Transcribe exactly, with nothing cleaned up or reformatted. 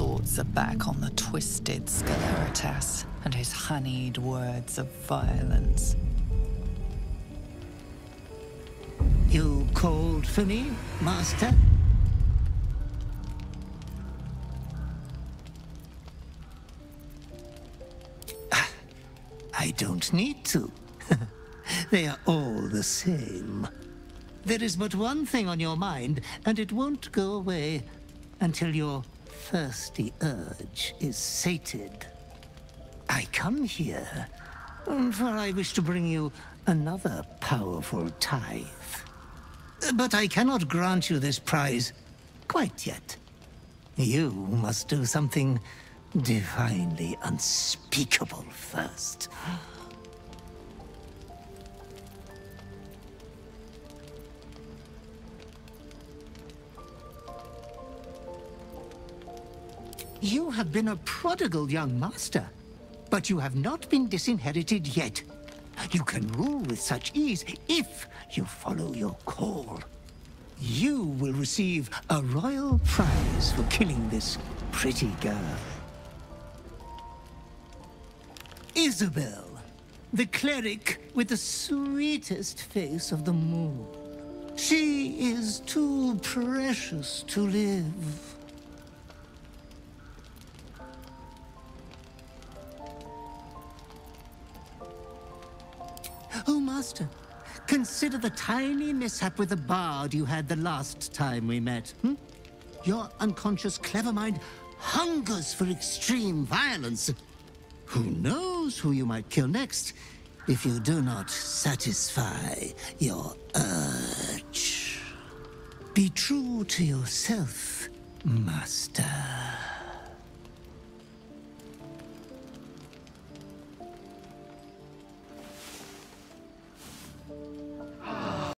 thoughts are back on the twisted Scaleritas and his honeyed words of violence. You called for me, Master? I don't need to. They are all the same. There is but one thing on your mind, and it won't go away until your thirsty urge is sated. I come here, for I wish to bring you another powerful tithe. But I cannot grant you this prize quite yet. You must do something divinely unspeakable first. You have been a prodigal young master, but you have not been disinherited yet. You can rule with such ease if you follow your call. You will receive a royal prize for killing this pretty girl. Isabel, the cleric with the sweetest face of them all. She is too precious to live. Oh, Master, consider the tiny mishap with the bard you had the last time we met. Hmm? Your unconscious clever mind hungers for extreme violence. Who knows who you might kill next if you do not satisfy your urge. Be true to yourself, Master.